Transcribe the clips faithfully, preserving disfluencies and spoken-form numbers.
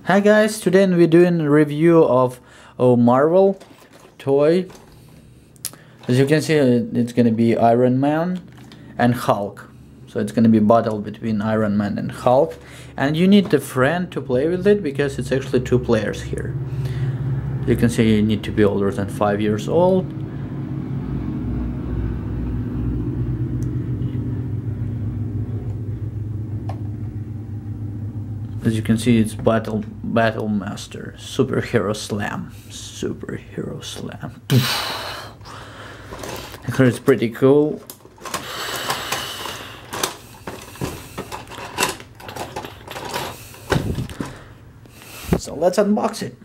Hi guys, today we're doing a review of a Marvel toy. As you can see, it's gonna be Iron Man and Hulk. So it's gonna be a battle between Iron Man and Hulk, and you need a friend to play with it because it's actually two players here. You can see you need to be older than five years old. As you can see, it's Battle Battle Master Superhero Slam. Superhero Slam. It's pretty cool. So let's unbox it.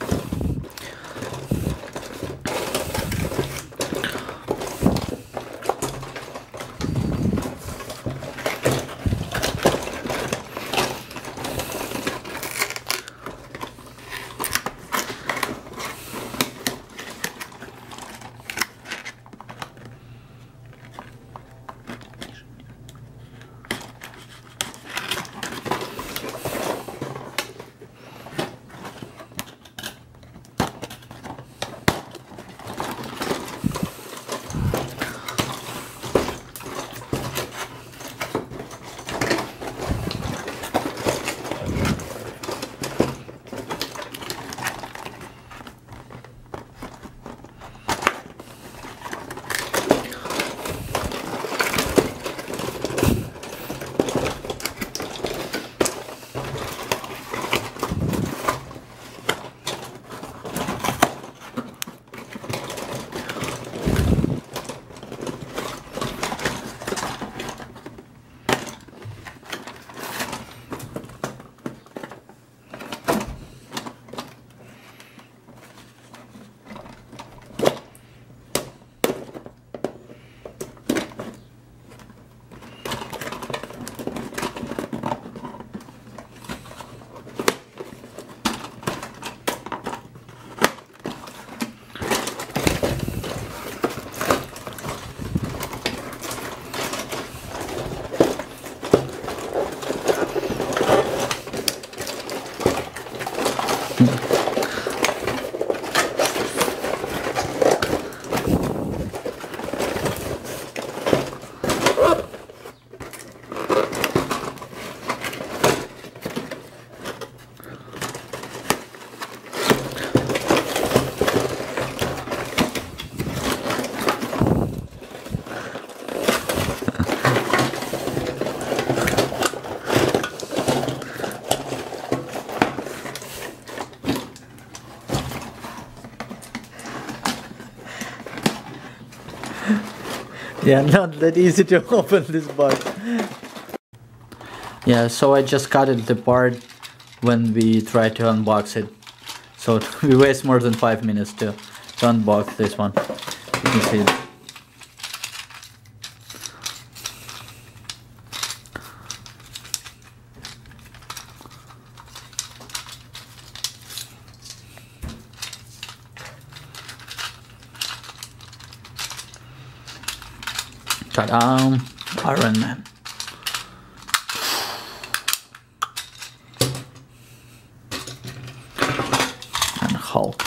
Yeah, not that easy to open this box. Yeah, so I just cut it apart when we try to unbox it. So we waste more than five minutes to, to unbox this one. You can see it. Ta-da! Iron Man. And Hulk.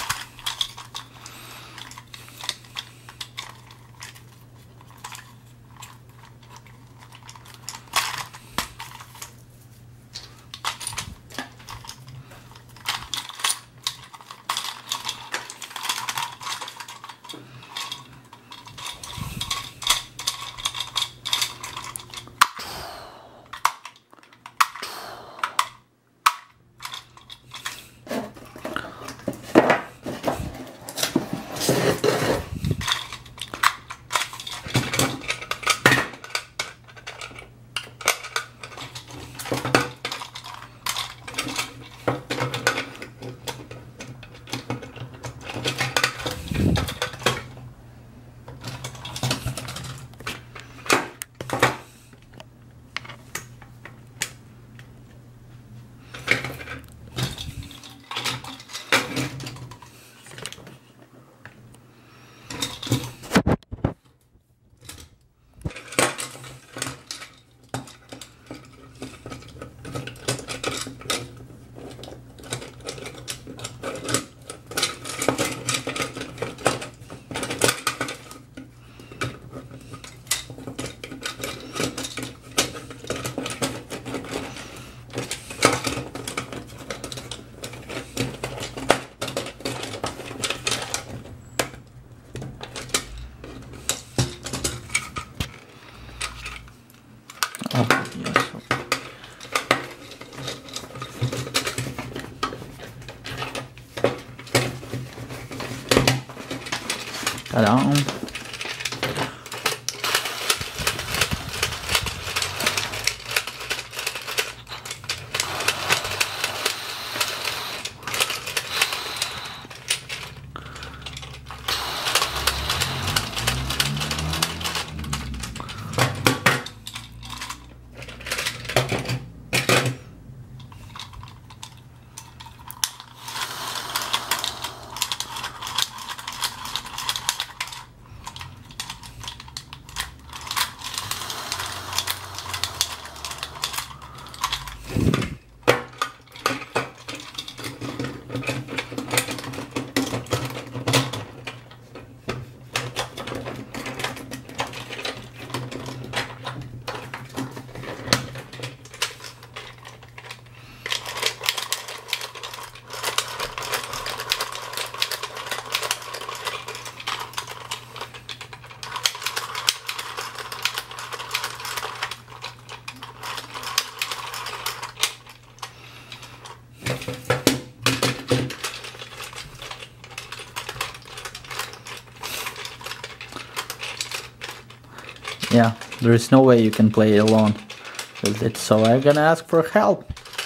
Ta-da. Yeah, there is no way you can play it alone with it, so I'm gonna ask for help.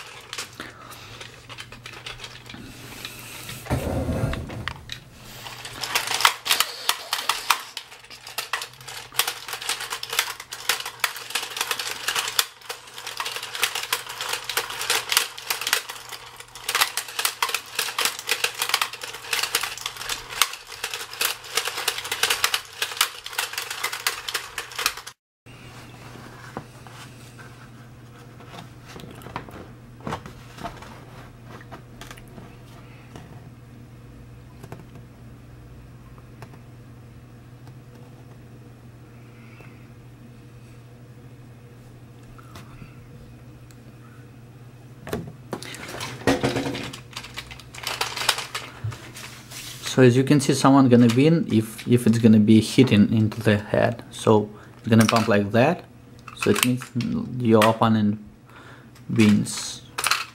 So as you can see, someone gonna win if if it's gonna be hitting into the head. So you're gonna pump like that. So it means your opponent wins.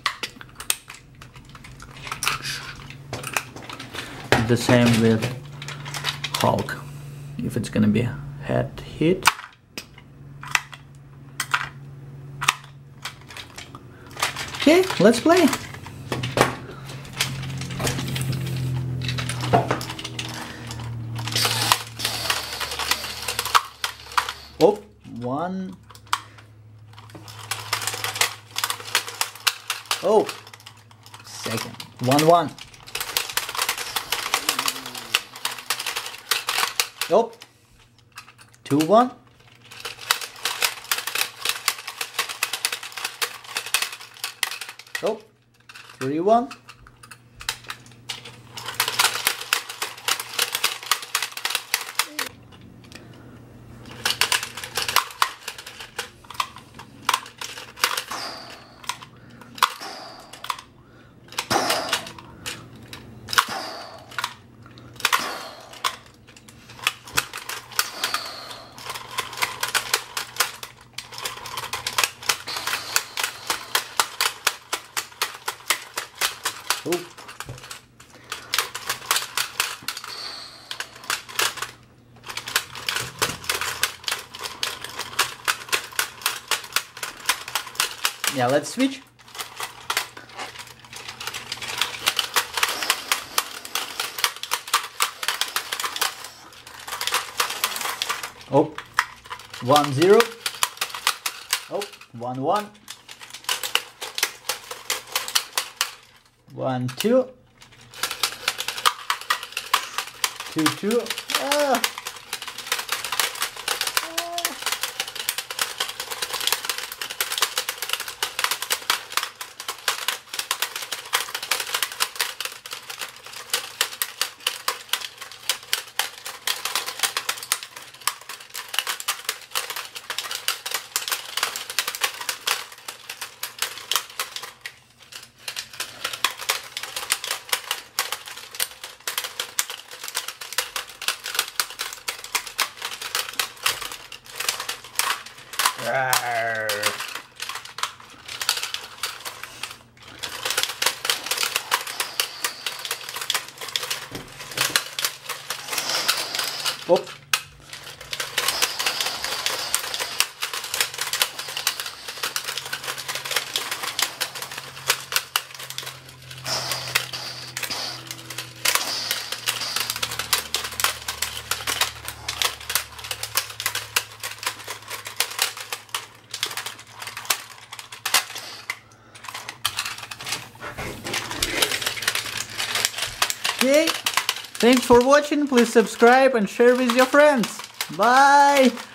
The same with Hulk. If it's gonna be head hit. Okay, let's play. Oh, one. Oh, second. One, one. Oh, two, one. Oh, three, one. Oh. Yeah, let's switch. Oh, one zero. Oh, one one. One two. Two two. Ah. Rawr. Okay, thanks for watching. Please subscribe and share with your friends. Bye.